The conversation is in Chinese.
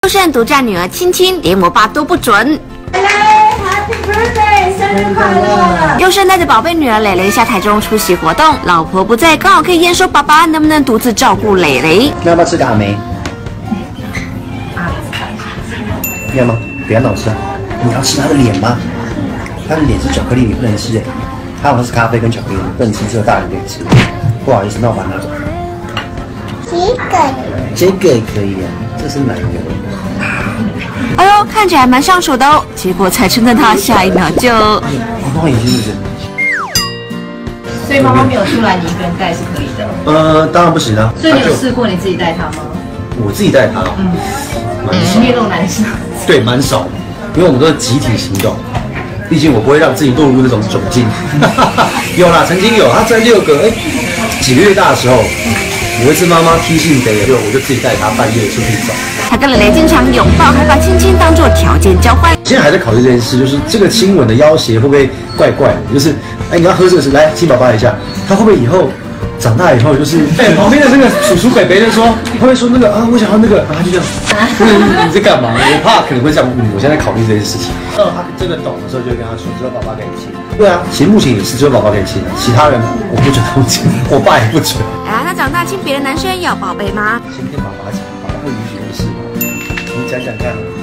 又生独占女儿青青，连我爸都不准。 Happy birthday， 生日快乐！ 又生带着宝贝女儿蕾蕾下台中出席活动，老婆不在，刚好可以验收爸爸能不能独自照顾蕾蕾。 那要不要吃个阿梅？要吗？不要让我吃啊！你要吃他的脸吗？他的脸是巧克力，你不能吃哎。他好像是咖啡跟巧克力，不能吃，只有大人可以吃。不好意思，那我把它拿走。这个也可以啊，这是哪一个？ 哎呦，看起来蛮上手的哦，结果才称赞他，下一秒就…… 妈妈眼睛是不是？ 所以妈妈没有出来，你一个人带是可以的。 当然不行啊。 所以你有试过你自己带他吗？ 我自己带他，蛮少。 运动男生。 对，蛮少的，因为我们都是集体行动，毕竟我不会让自己落入那种窘境。有啦，曾经有，他在6个几个月大的时候，有一次妈妈踢性得了，我就自己带他半夜出去走。 他跟蕾蕾经常拥抱，还把亲亲当做条件交换。 现在还在考虑这件事，就是这个亲吻的要挟会不会怪怪的？就是，你要喝这个是来亲爸爸一下，他会不会以后长大以后就是，旁边的这个叔叔伯伯就说，会不会说那个啊，我想要那个，然后就这样，你在干嘛？我怕可能会这样，我现在考虑这件事情。他真的懂的时候，就会跟他说，只有爸爸可以亲。对啊，行不行也是只有爸爸可以亲，其他人我不准他们亲，我爸也不准。 啊，他长大亲别的男生要宝贝吗？ 先跟爸爸讲，爸爸会允许的事吗？你讲讲看。